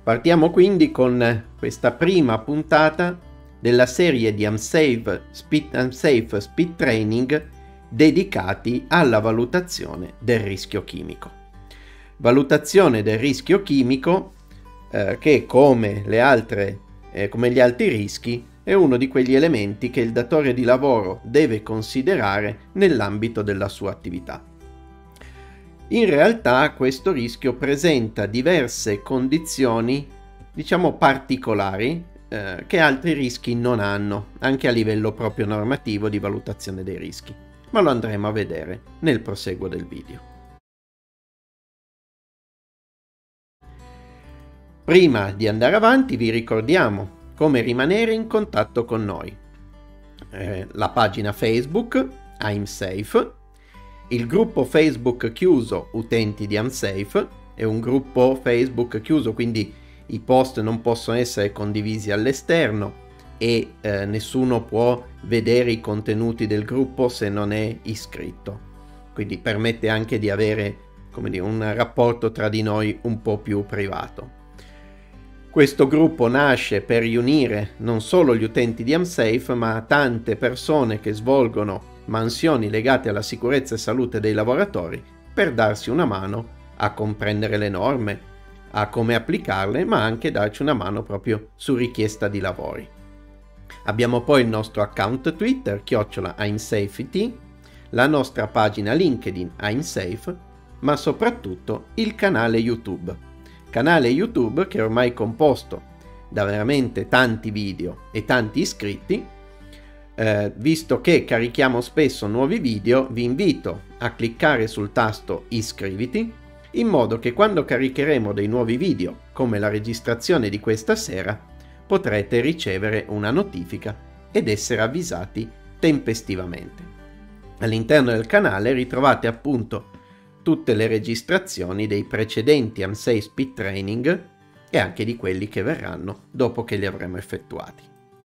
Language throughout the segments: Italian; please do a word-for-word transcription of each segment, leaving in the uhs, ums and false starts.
Partiamo quindi con questa prima puntata della serie di AmSafe Speed, AmSafe Speed Training dedicati alla valutazione del rischio chimico. Valutazione del rischio chimico eh, che come le altre, eh, come gli altri rischi è uno di quegli elementi che il datore di lavoro deve considerare nell'ambito della sua attività. In realtà questo rischio presenta diverse condizioni, diciamo particolari, eh, che altri rischi non hanno, anche a livello proprio normativo di valutazione dei rischi, ma lo andremo a vedere nel proseguo del video. Prima di andare avanti vi ricordiamo come rimanere in contatto con noi. Eh, la pagina Facebook AmSafe, il gruppo Facebook chiuso Utenti di AmSafe, è un gruppo Facebook chiuso, quindi i post non possono essere condivisi all'esterno e eh, nessuno può vedere i contenuti del gruppo se non è iscritto. Quindi permette anche di avere, come dire, un rapporto tra di noi un po' più privato. Questo gruppo nasce per riunire non solo gli utenti di AmSafe, ma tante persone che svolgono mansioni legate alla sicurezza e salute dei lavoratori per darsi una mano a comprendere le norme, a come applicarle, ma anche darci una mano proprio su richiesta di lavori. Abbiamo poi il nostro account Twitter, chiocciola AmSafety, la nostra pagina LinkedIn AmSafe, ma soprattutto il canale YouTube. Canale YouTube che è ormai composto da veramente tanti video e tanti iscritti. Eh, visto che carichiamo spesso nuovi video, vi invito a cliccare sul tasto iscriviti, in modo che quando caricheremo dei nuovi video, come la registrazione di questa sera, potrete ricevere una notifica ed essere avvisati tempestivamente. All'interno del canale ritrovate appunto tutte le registrazioni dei precedenti AmSafe Speed Training e anche di quelli che verranno dopo che li avremo effettuati.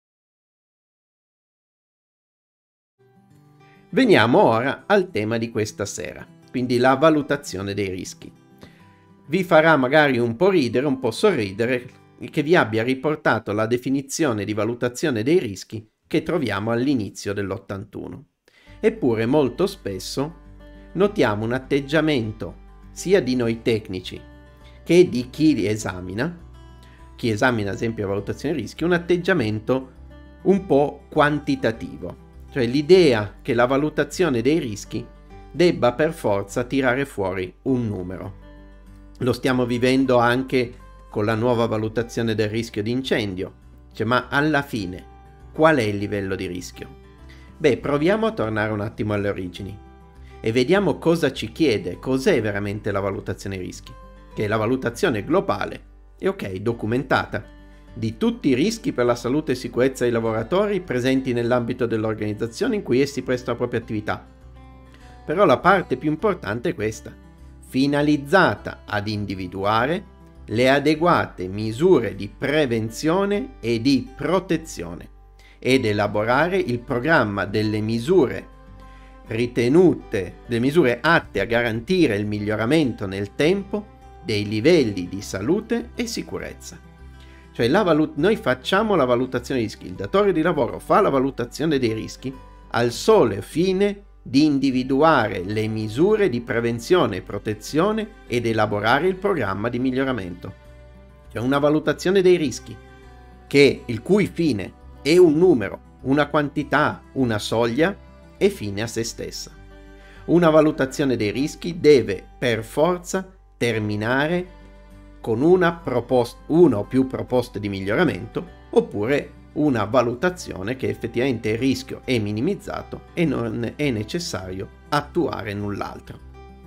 Veniamo ora al tema di questa sera, quindi la valutazione dei rischi. Vi farà magari un po' ridere, un po' sorridere che vi abbia riportato la definizione di valutazione dei rischi che troviamo all'inizio dell'ottantuno. Eppure molto spesso notiamo un atteggiamento sia di noi tecnici che di chi li esamina, chi esamina ad esempio la valutazione dei rischi, un atteggiamento un po' quantitativo, cioè l'idea che la valutazione dei rischi debba per forza tirare fuori un numero. Lo stiamo vivendo anche con la nuova valutazione del rischio di incendio, cioè, ma alla fine qual è il livello di rischio? Beh, proviamo a tornare un attimo alle origini e vediamo cosa ci chiede, cos'è veramente la valutazione rischi, che è la valutazione globale e ok, documentata, di tutti i rischi per la salute e sicurezza dei lavoratori presenti nell'ambito dell'organizzazione in cui essi prestano la propria attività. Però la parte più importante è questa, finalizzata ad individuare le adeguate misure di prevenzione e di protezione ed elaborare il programma delle misure ritenute, le misure atte a garantire il miglioramento nel tempo dei livelli di salute e sicurezza. Cioè la valut- noi facciamo la valutazione dei rischi, il datore di lavoro fa la valutazione dei rischi al solo fine di individuare le misure di prevenzione e protezione ed elaborare il programma di miglioramento. Cioè una valutazione dei rischi che il cui fine è un numero, una quantità, una soglia, è fine a se stessa. Una valutazione dei rischi deve per forza terminare con una, proposta, una o più proposte di miglioramento oppure una valutazione che effettivamente il rischio è minimizzato e non è necessario attuare null'altro.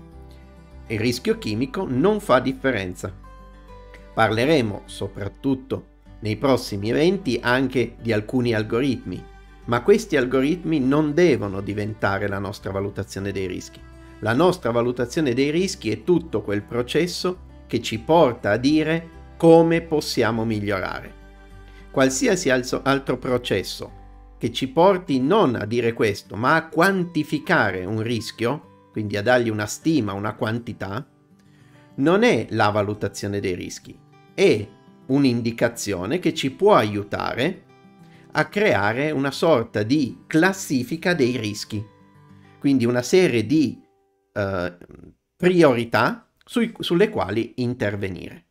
Il rischio chimico non fa differenza. Parleremo soprattutto nei prossimi eventi anche di alcuni algoritmi, ma questi algoritmi non devono diventare la nostra valutazione dei rischi. La nostra valutazione dei rischi è tutto quel processo che ci porta a dire come possiamo migliorare. Qualsiasi altro processo che ci porti non a dire questo, ma a quantificare un rischio, quindi a dargli una stima, una quantità, non è la valutazione dei rischi, è un'indicazione che ci può aiutare a creare una sorta di classifica dei rischi, quindi una serie di eh, priorità sui, sulle quali intervenire.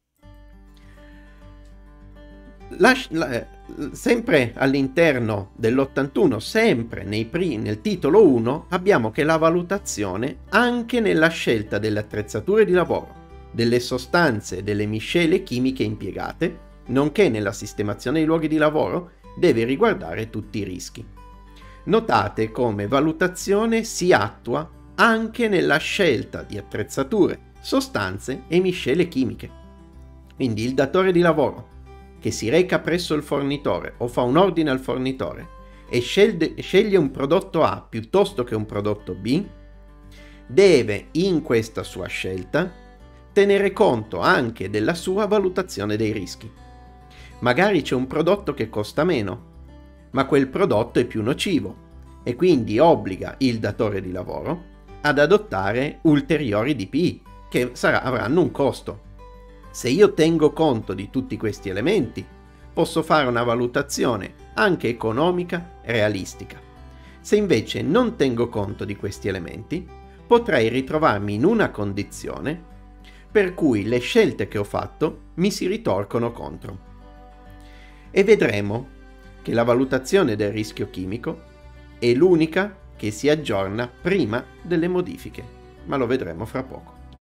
La, la, sempre all'interno dell'ottantuno, sempre nei pri, nel titolo uno, abbiamo che la valutazione anche nella scelta delle attrezzature di lavoro, delle sostanze e delle miscele chimiche impiegate, nonché nella sistemazione dei luoghi di lavoro, deve riguardare tutti i rischi. Notate come valutazione si attua anche nella scelta di attrezzature, sostanze e miscele chimiche. Quindi il datore di lavoro che si reca presso il fornitore o fa un ordine al fornitore e sceglie, sceglie un prodotto A piuttosto che un prodotto B, deve in questa sua scelta tenere conto anche della sua valutazione dei rischi. Magari c'è un prodotto che costa meno, ma quel prodotto è più nocivo e quindi obbliga il datore di lavoro ad adottare ulteriori D P I che sarà, avranno un costo. Se io tengo conto di tutti questi elementi, posso fare una valutazione anche economica e realistica. Se invece non tengo conto di questi elementi, potrei ritrovarmi in una condizione per cui le scelte che ho fatto mi si ritorcono contro. E vedremo che la valutazione del rischio chimico è l'unica che si aggiorna prima delle modifiche, ma lo vedremo fra poco.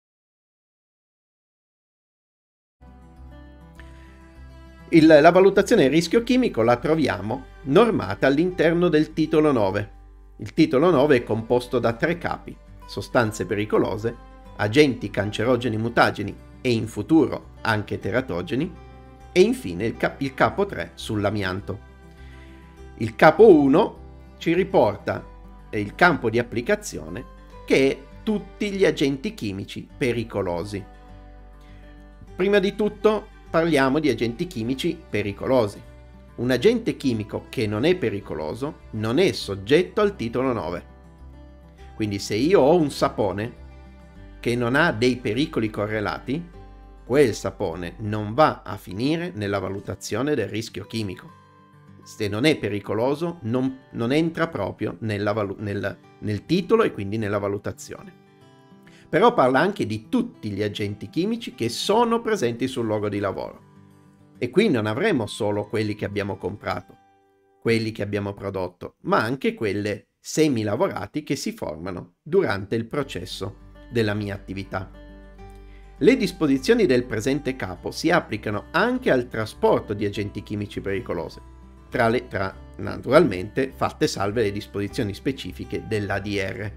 Il, la valutazione del rischio chimico la troviamo normata all'interno del titolo nove. Il titolo nove è composto da tre capi: sostanze pericolose, agenti cancerogeni mutageni e in futuro anche teratogeni, e infine il, cap- il capo tre sull'amianto. Il capo uno ci riporta il campo di applicazione, che è tutti gli agenti chimici pericolosi. Prima di tutto parliamo di agenti chimici pericolosi. Un agente chimico che non è pericoloso non è soggetto al titolo nove. Quindi se io ho un sapone che non ha dei pericoli correlati, quel sapone non va a finire nella valutazione del rischio chimico. Se non è pericoloso, non, non entra proprio nella valu- nel, nel titolo e quindi nella valutazione. Però parla anche di tutti gli agenti chimici che sono presenti sul luogo di lavoro. E qui non avremo solo quelli che abbiamo comprato, quelli che abbiamo prodotto, ma anche quelle semilavorati che si formano durante il processo della mia attività. Le disposizioni del presente capo si applicano anche al trasporto di agenti chimici pericolosi, tra, le, tra naturalmente fatte salve le disposizioni specifiche dell'A D R.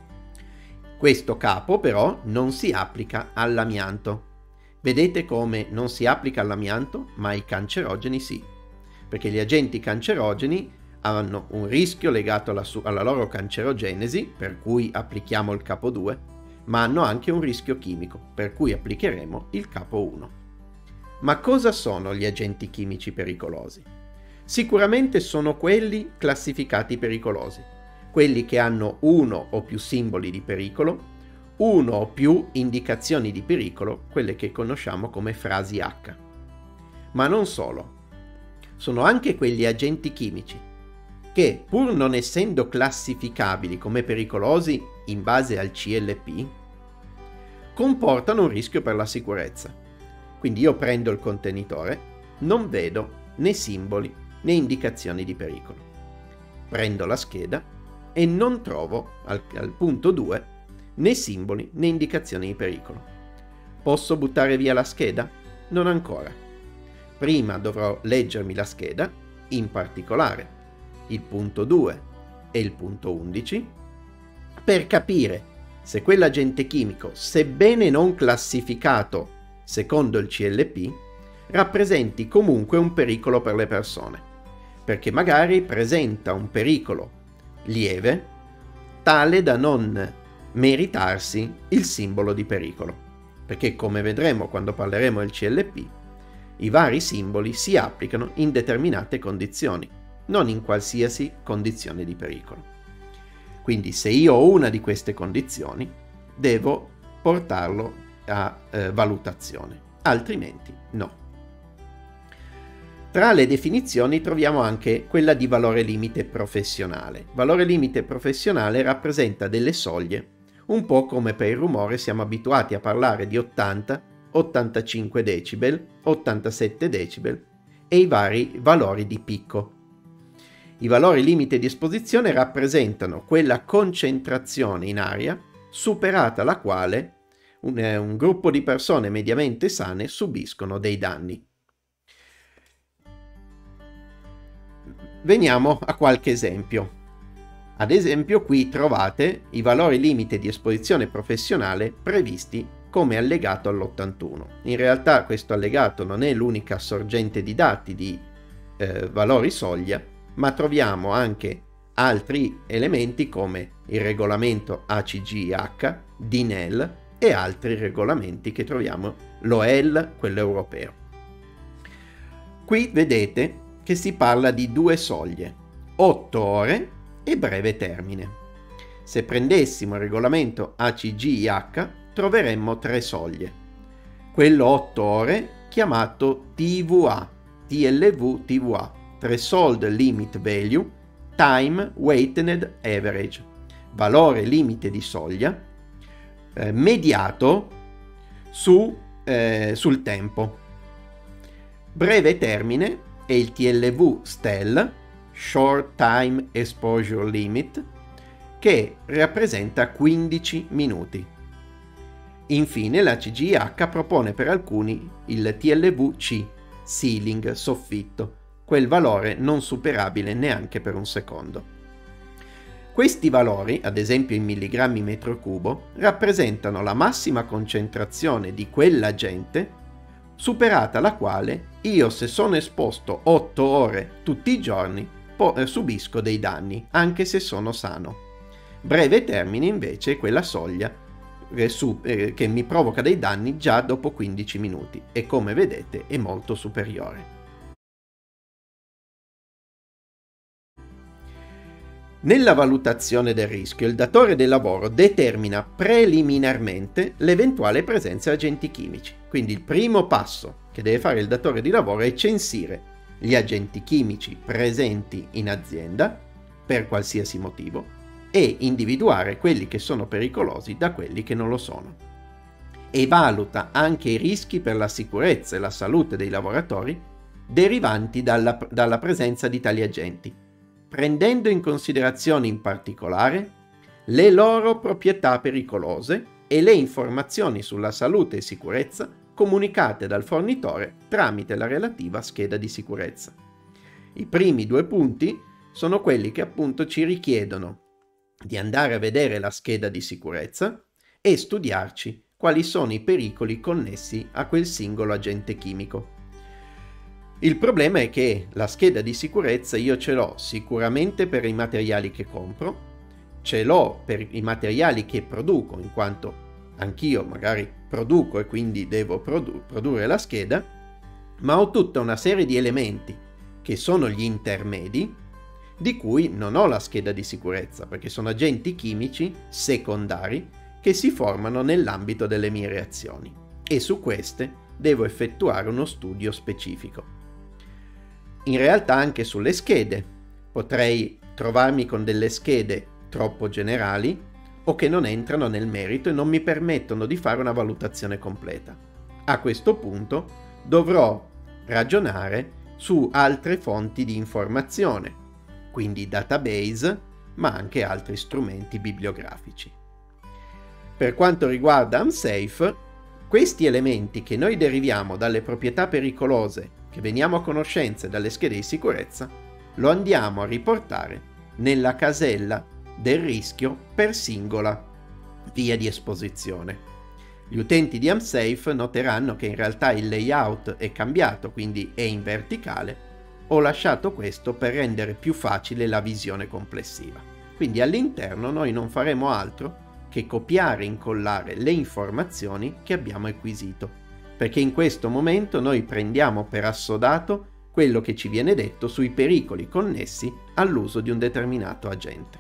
Questo capo però non si applica all'amianto. Vedete come non si applica all'amianto, ma ai cancerogeni sì, perché gli agenti cancerogeni hanno un rischio legato alla, su- alla loro cancerogenesi, per cui applichiamo il capo due, ma hanno anche un rischio chimico, per cui applicheremo il capo uno. Ma cosa sono gli agenti chimici pericolosi? Sicuramente sono quelli classificati pericolosi, quelli che hanno uno o più simboli di pericolo, uno o più indicazioni di pericolo, quelle che conosciamo come frasi H. Ma non solo. Sono anche quegli agenti chimici che, pur non essendo classificabili come pericolosi in base al C L P, comportano un rischio per la sicurezza. Quindi io prendo il contenitore, non vedo né simboli né indicazioni di pericolo. Prendo la scheda e non trovo al, al punto due né simboli né indicazioni di pericolo. Posso buttare via la scheda? Non ancora. Prima dovrò leggermi la scheda, in particolare il punto due e il punto undici, per capire se quell'agente chimico, sebbene non classificato secondo il C L P, rappresenti comunque un pericolo per le persone, perché magari presenta un pericolo lieve, tale da non meritarsi il simbolo di pericolo, perché come vedremo quando parleremo del C L P, i vari simboli si applicano in determinate condizioni, non in qualsiasi condizione di pericolo. Quindi se io ho una di queste condizioni, devo portarlo a eh, valutazione, altrimenti no. Tra le definizioni troviamo anche quella di valore limite professionale. Valore limite professionale rappresenta delle soglie, un po' come per il rumore siamo abituati a parlare di ottanta, ottantacinque decibel, ottantasette decibel e i vari valori di picco. I valori limite di esposizione rappresentano quella concentrazione in aria superata la quale un, eh, un gruppo di persone mediamente sane subiscono dei danni. Veniamo a qualche esempio. Ad esempio qui trovate i valori limite di esposizione professionale previsti come allegato all'ottantuno. In realtà questo allegato non è l'unica sorgente di dati di eh, valori soglia, ma troviamo anche altri elementi come il regolamento A C G I H, D I N E L e altri regolamenti che troviamo, l'O E L, quello europeo. Qui vedete che si parla di due soglie, otto ore e breve termine. Se prendessimo il regolamento A C G I H troveremmo tre soglie. Quello otto ore chiamato T V A, T L V T V A, Threshold Limit Value, Time Weighted Average, valore limite di soglia, eh, mediato su, eh, sul tempo. Breve termine è il T L V S T E L, Short Time Exposure Limit, che rappresenta quindici minuti. Infine la C G I H propone per alcuni il T L V C, Ceiling, soffitto, quel valore non superabile neanche per un secondo. Questi valori, ad esempio in milligrammi metro cubo, rappresentano la massima concentrazione di quell'agente superata la quale io, se sono esposto otto ore tutti i giorni, po- eh, subisco dei danni, anche se sono sano. Breve termine invece è quella soglia eh, su, eh, che mi provoca dei danni già dopo quindici minuti e, come vedete, è molto superiore. Nella valutazione del rischio, il datore del lavoro determina preliminarmente l'eventuale presenza di agenti chimici. Quindi il primo passo che deve fare il datore di lavoro è censire gli agenti chimici presenti in azienda per qualsiasi motivo e individuare quelli che sono pericolosi da quelli che non lo sono. E valuta anche i rischi per la sicurezza e la salute dei lavoratori derivanti dalla, dalla presenza di tali agenti, prendendo in considerazione in particolare le loro proprietà pericolose e le informazioni sulla salute e sicurezza comunicate dal fornitore tramite la relativa scheda di sicurezza. I primi due punti sono quelli che appunto ci richiedono di andare a vedere la scheda di sicurezza e studiarci quali sono i pericoli connessi a quel singolo agente chimico. Il problema è che la scheda di sicurezza io ce l'ho sicuramente per i materiali che compro, ce l'ho per i materiali che produco, in quanto anch'io magari produco e quindi devo produ- produrre la scheda, ma ho tutta una serie di elementi che sono gli intermedi, di cui non ho la scheda di sicurezza, perché sono agenti chimici secondari che si formano nell'ambito delle mie reazioni e su queste devo effettuare uno studio specifico. In realtà anche sulle schede potrei trovarmi con delle schede troppo generali o che non entrano nel merito e non mi permettono di fare una valutazione completa. A questo punto dovrò ragionare su altre fonti di informazione, quindi database, ma anche altri strumenti bibliografici. Per quanto riguarda AmSafe, questi elementi che noi deriviamo dalle proprietà pericolose che veniamo a conoscenza dalle schede di sicurezza, lo andiamo a riportare nella casella del rischio per singola via di esposizione. Gli utenti di AmSafe noteranno che in realtà il layout è cambiato, quindi è in verticale. Ho lasciato questo per rendere più facile la visione complessiva. Quindi all'interno noi non faremo altro che copiare e incollare le informazioni che abbiamo acquisito, perché in questo momento noi prendiamo per assodato quello che ci viene detto sui pericoli connessi all'uso di un determinato agente.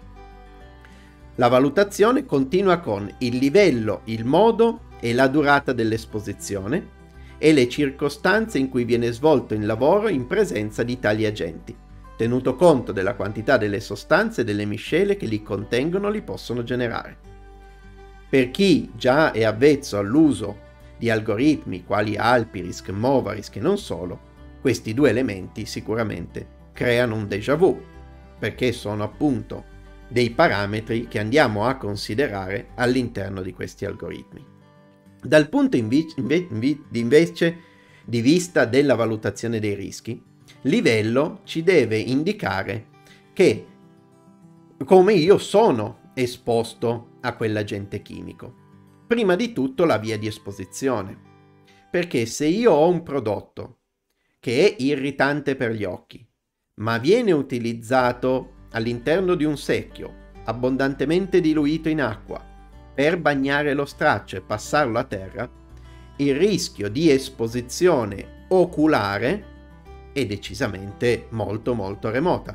La valutazione continua con il livello, il modo e la durata dell'esposizione e le circostanze in cui viene svolto il lavoro in presenza di tali agenti, tenuto conto della quantità delle sostanze e delle miscele che li contengono o li possono generare. Per chi già è avvezzo all'uso di algoritmi quali Alpirisk, Movarisk e non solo, questi due elementi sicuramente creano un déjà vu, perché sono appunto dei parametri che andiamo a considerare all'interno di questi algoritmi. Dal punto invece, invece di vista della valutazione dei rischi, livello ci deve indicare che come io sono esposto a quell'agente chimico. Prima di tutto la via di esposizione, perché se io ho un prodotto che è irritante per gli occhi, ma viene utilizzato all'interno di un secchio abbondantemente diluito in acqua per bagnare lo straccio e passarlo a terra, il rischio di esposizione oculare è decisamente molto molto remota.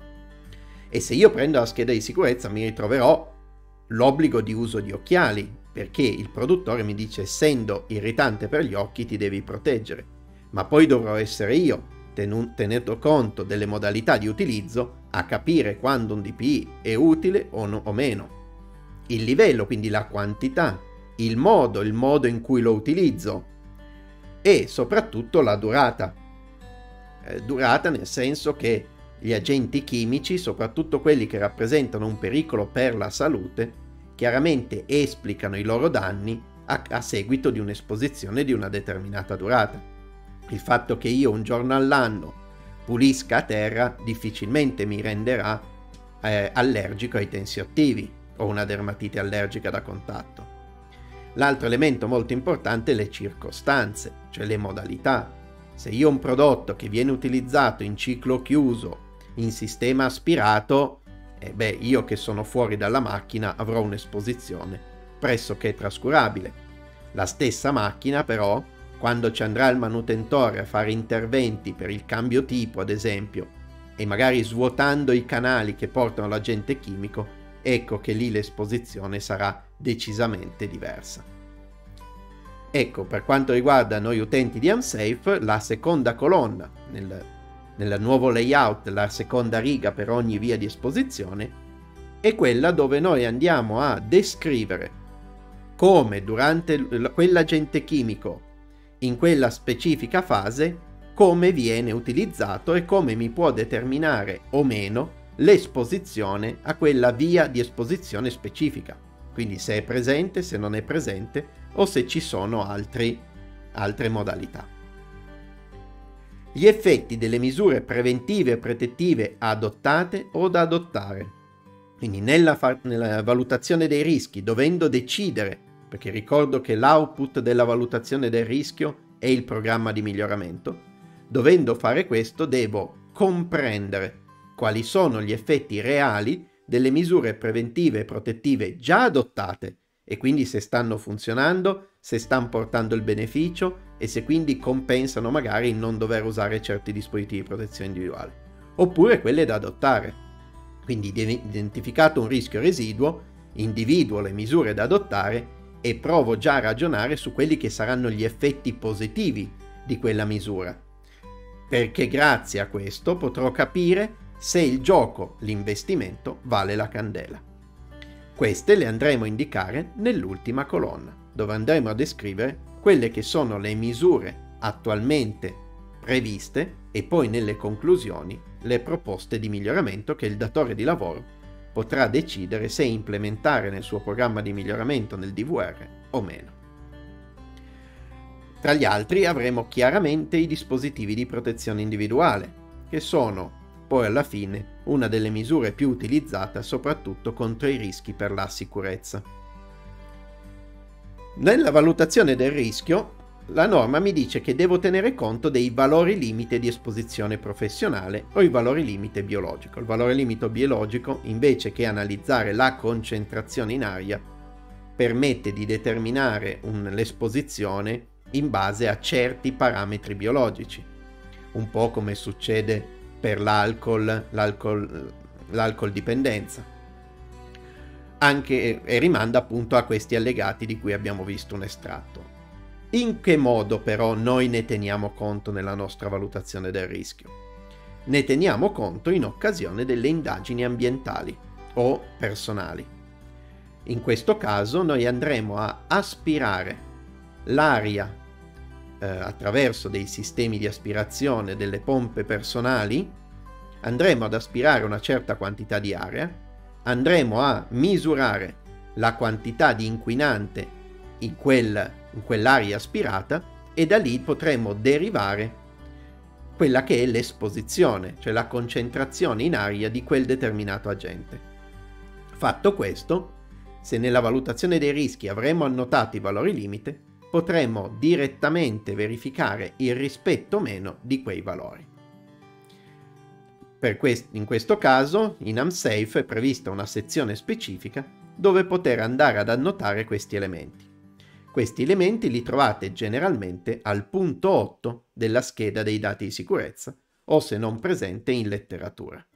E se io prendo la scheda di sicurezza mi ritroverò l'obbligo di uso di occhiali, perché il produttore mi dice essendo irritante per gli occhi ti devi proteggere, ma poi dovrò essere io, tenuto conto delle modalità di utilizzo, a capire quando un D P I è utile o, no, o meno. Il livello, quindi la quantità, il modo, il modo in cui lo utilizzo e soprattutto la durata. Eh, durata nel senso che gli agenti chimici, soprattutto quelli che rappresentano un pericolo per la salute, chiaramente esplicano i loro danni a, a seguito di un'esposizione di una determinata durata. Il fatto che io un giorno all'anno pulisca a terra difficilmente mi renderà eh, allergico ai tensioattivi o una dermatite allergica da contatto. L'altro elemento molto importante è le circostanze, cioè le modalità. Se io ho un prodotto che viene utilizzato in ciclo chiuso, in sistema aspirato, eh beh, io che sono fuori dalla macchina avrò un'esposizione pressoché trascurabile. La stessa macchina però, quando ci andrà il manutentore a fare interventi per il cambio tipo, ad esempio, e magari svuotando i canali che portano l'agente chimico, ecco che lì l'esposizione sarà decisamente diversa. Ecco, per quanto riguarda noi utenti di AmSafe, la seconda colonna, nel, nel nuovo layout, la seconda riga per ogni via di esposizione, è quella dove noi andiamo a descrivere come durante quell'agente chimico in quella specifica fase come viene utilizzato e come mi può determinare o meno l'esposizione a quella via di esposizione specifica, quindi se è presente, se non è presente o se ci sono altri, altre modalità. Gli effetti delle misure preventive e protettive adottate o da adottare. Quindi nella, nella valutazione dei rischi, dovendo decidere, perché ricordo che l'output della valutazione del rischio è il programma di miglioramento, dovendo fare questo devo comprendere quali sono gli effetti reali delle misure preventive e protettive già adottate e quindi se stanno funzionando, se stanno portando il beneficio e se quindi compensano magari il non dover usare certi dispositivi di protezione individuale, oppure quelle da adottare. Quindi identificato un rischio residuo, individuo le misure da adottare e provo già a ragionare su quelli che saranno gli effetti positivi di quella misura, perché grazie a questo potrò capire se il gioco, l'investimento, vale la candela. Queste le andremo a indicare nell'ultima colonna, dove andremo a descrivere quelle che sono le misure attualmente previste e poi nelle conclusioni le proposte di miglioramento che il datore di lavoro potrà decidere se implementare nel suo programma di miglioramento nel D V R o meno. Tra gli altri avremo chiaramente i dispositivi di protezione individuale, che sono poi alla fine una delle misure più utilizzate soprattutto contro i rischi per la sicurezza. Nella valutazione del rischio, la norma mi dice che devo tenere conto dei valori limite di esposizione professionale o i valori limite biologico. Il valore limite biologico, invece che analizzare la concentrazione in aria, permette di determinare un, l'esposizione in base a certi parametri biologici, un po' come succede per l'alcol, l'alcol, l'alcol dipendenza, anche, e rimanda appunto a questi allegati di cui abbiamo visto un estratto. In che modo però noi ne teniamo conto nella nostra valutazione del rischio? Ne teniamo conto in occasione delle indagini ambientali o personali. In questo caso noi andremo a aspirare l'aria eh, attraverso dei sistemi di aspirazione delle pompe personali, andremo ad aspirare una certa quantità di aria, andremo a misurare la quantità di inquinante in, quel, in quell'aria aspirata e da lì potremo derivare quella che è l'esposizione, cioè la concentrazione in aria di quel determinato agente. Fatto questo, se nella valutazione dei rischi avremo annotato i valori limite, potremo direttamente verificare il rispetto o meno di quei valori. Per quest- in questo caso, in AmSafe è prevista una sezione specifica dove poter andare ad annotare questi elementi. Questi elementi li trovate generalmente al punto otto della scheda dei dati di sicurezza o se non presente in letteratura.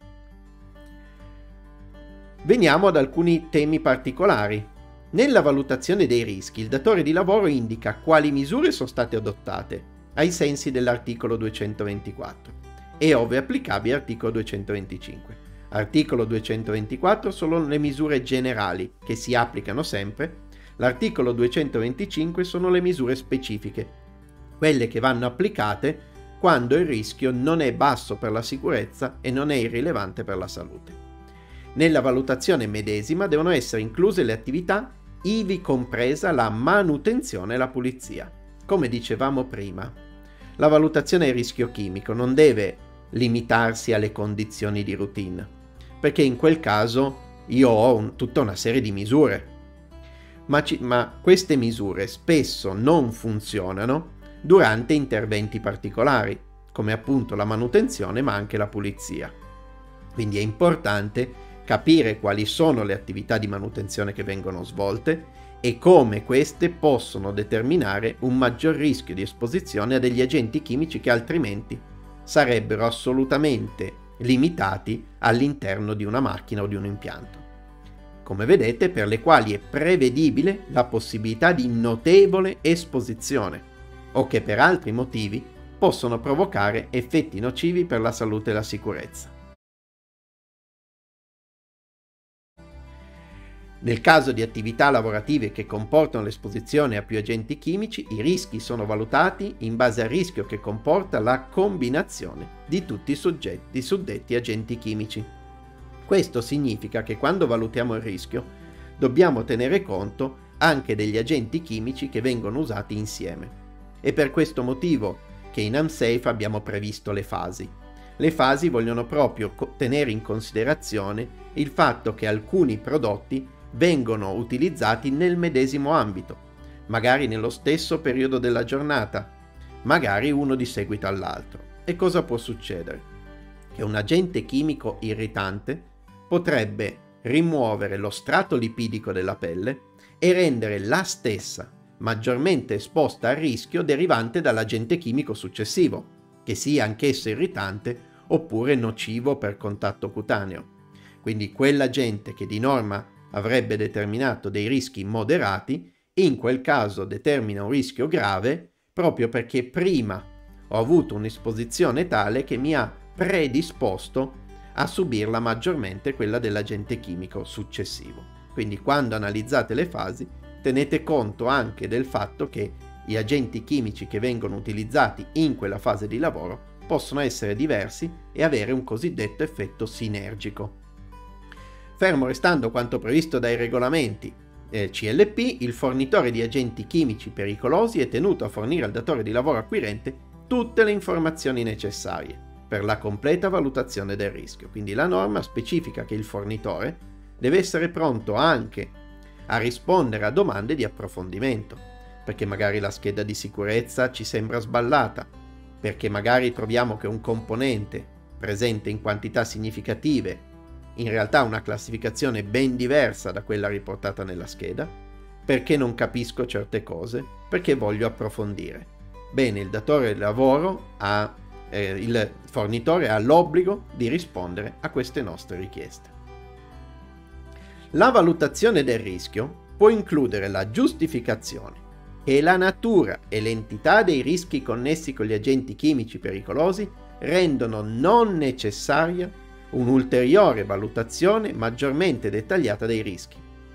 Veniamo ad alcuni temi particolari. Nella valutazione dei rischi il datore di lavoro indica quali misure sono state adottate ai sensi dell'articolo duecentoventiquattro e ove applicabile articolo duecentoventicinque. Articolo duecentoventiquattro sono le misure generali che si applicano sempre. L'articolo duecentoventicinque sono le misure specifiche, quelle che vanno applicate quando il rischio non è basso per la sicurezza e non è irrilevante per la salute. Nella valutazione medesima devono essere incluse le attività, ivi compresa la manutenzione e la pulizia. Come dicevamo prima, la valutazione del rischio chimico non deve limitarsi alle condizioni di routine, perché in quel caso io ho un, tutta una serie di misure. Ma, ci, ma queste misure spesso non funzionano durante interventi particolari, come appunto la manutenzione ma anche la pulizia. Quindi è importante capire quali sono le attività di manutenzione che vengono svolte e come queste possono determinare un maggior rischio di esposizione a degli agenti chimici che altrimenti sarebbero assolutamente limitati all'interno di una macchina o di un impianto. Come vedete, per le quali è prevedibile la possibilità di notevole esposizione o che per altri motivi possono provocare effetti nocivi per la salute e la sicurezza. Nel caso di attività lavorative che comportano l'esposizione a più agenti chimici, i rischi sono valutati in base al rischio che comporta la combinazione di tutti i soggetti suddetti agenti chimici. Questo significa che quando valutiamo il rischio dobbiamo tenere conto anche degli agenti chimici che vengono usati insieme. È per questo motivo che in AmSafe abbiamo previsto le fasi. Le fasi vogliono proprio tenere in considerazione il fatto che alcuni prodotti vengono utilizzati nel medesimo ambito, magari nello stesso periodo della giornata, magari uno di seguito all'altro. E cosa può succedere? Che un agente chimico irritante potrebbe rimuovere lo strato lipidico della pelle e rendere la stessa maggiormente esposta al rischio derivante dall'agente chimico successivo, che sia anch'esso irritante oppure nocivo per contatto cutaneo. Quindi quell'agente che di norma avrebbe determinato dei rischi moderati, in quel caso determina un rischio grave proprio perché prima ho avuto un'esposizione tale che mi ha predisposto a subirla maggiormente quella dell'agente chimico successivo. Quindi quando analizzate le fasi tenete conto anche del fatto che gli agenti chimici che vengono utilizzati in quella fase di lavoro possono essere diversi e avere un cosiddetto effetto sinergico. Fermo restando quanto previsto dai regolamenti eh, C L P, il fornitore di agenti chimici pericolosi è tenuto a fornire al datore di lavoro acquirente tutte le informazioni necessarie per la completa valutazione del rischio. Quindi la norma specifica che il fornitore deve essere pronto anche a rispondere a domande di approfondimento, perché magari la scheda di sicurezza ci sembra sballata, perché magari troviamo che un componente presente in quantità significative in realtà ha una classificazione ben diversa da quella riportata nella scheda, perché non capisco certe cose, perché voglio approfondire. Bene, il datore di lavoro ha Eh, il fornitore ha l'obbligo di rispondere a queste nostre richieste. La valutazione del rischio può includere la giustificazione, che la natura e l'entità dei rischi connessi con gli agenti chimici pericolosi rendono non necessaria un'ulteriore valutazione maggiormente dettagliata dei rischi.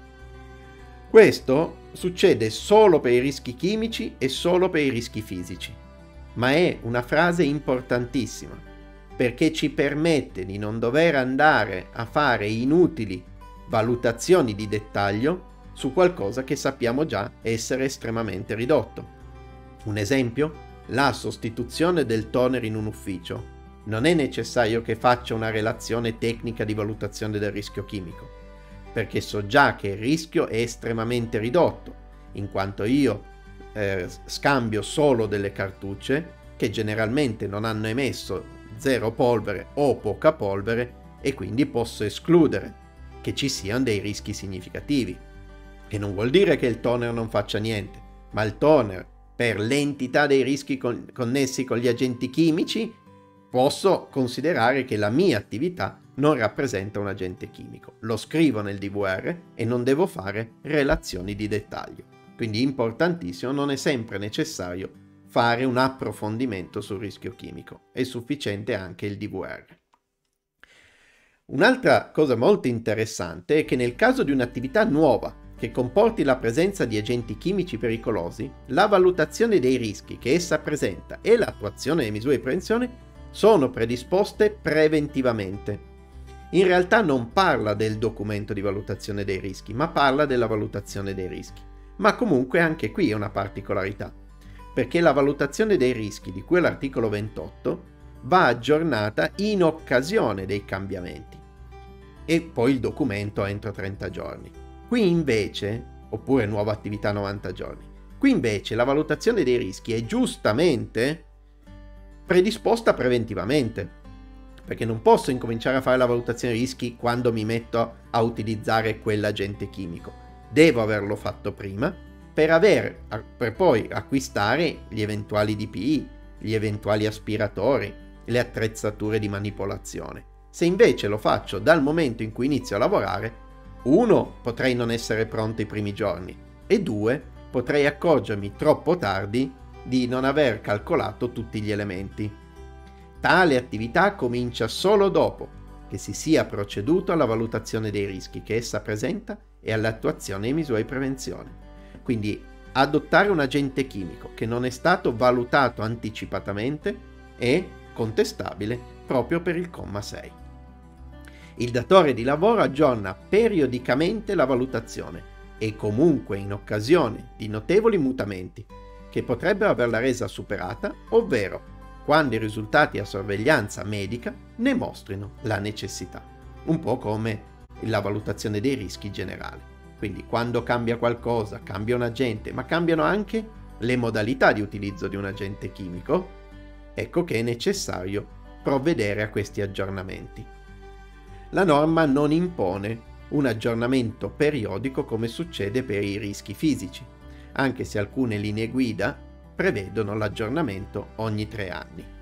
Questo succede solo per i rischi chimici e solo per i rischi fisici, ma è una frase importantissima perché ci permette di non dover andare a fare inutili valutazioni di dettaglio su qualcosa che sappiamo già essere estremamente ridotto. Un esempio? La sostituzione del toner in un ufficio. Non è necessario che faccia una relazione tecnica di valutazione del rischio chimico, perché so già che il rischio è estremamente ridotto, in quanto io eh, scambio solo delle cartucce che generalmente non hanno emesso zero polvere o poca polvere e quindi posso escludere che ci siano dei rischi significativi. Che non vuol dire che il toner non faccia niente, ma il toner, per l'entità dei rischi con- connessi con gli agenti chimici, posso considerare che la mia attività non rappresenta un agente chimico. Lo scrivo nel D V R e non devo fare relazioni di dettaglio. Quindi importantissimo, non è sempre necessario fare un approfondimento sul rischio chimico. È sufficiente anche il D V R. Un'altra cosa molto interessante è che nel caso di un'attività nuova che comporti la presenza di agenti chimici pericolosi, la valutazione dei rischi che essa presenta e l'attuazione delle misure di prevenzione sono predisposte preventivamente. In realtà non parla del documento di valutazione dei rischi, ma parla della valutazione dei rischi. Ma comunque anche qui è una particolarità, perché la valutazione dei rischi di cui all'articolo ventotto va aggiornata in occasione dei cambiamenti e poi il documento entro trenta giorni. Qui invece, oppure nuova attività novanta giorni, qui invece la valutazione dei rischi è giustamente predisposta preventivamente, perché non posso incominciare a fare la valutazione dei rischi quando mi metto a utilizzare quell'agente chimico. Devo averlo fatto prima per, aver, per poi acquistare gli eventuali D P I, gli eventuali aspiratori, le attrezzature di manipolazione. Se invece lo faccio dal momento in cui inizio a lavorare, uno, potrei non essere pronto i primi giorni e due, potrei accorgermi troppo tardi di non aver calcolato tutti gli elementi. Tale attività comincia solo dopo che si sia proceduto alla valutazione dei rischi che essa presenta e all'attuazione di misure di prevenzione. Quindi adottare un agente chimico che non è stato valutato anticipatamente è contestabile proprio per il comma sei. Il datore di lavoro aggiorna periodicamente la valutazione e comunque in occasione di notevoli mutamenti che potrebbero averla resa superata, ovvero quando i risultati a sorveglianza medica ne mostrino la necessità. Un po' come la valutazione dei rischi generali. Quindi quando cambia qualcosa, cambia un agente, ma cambiano anche le modalità di utilizzo di un agente chimico, ecco che è necessario provvedere a questi aggiornamenti. La norma non impone un aggiornamento periodico come succede per i rischi fisici, anche se alcune linee guida prevedono l'aggiornamento ogni tre anni.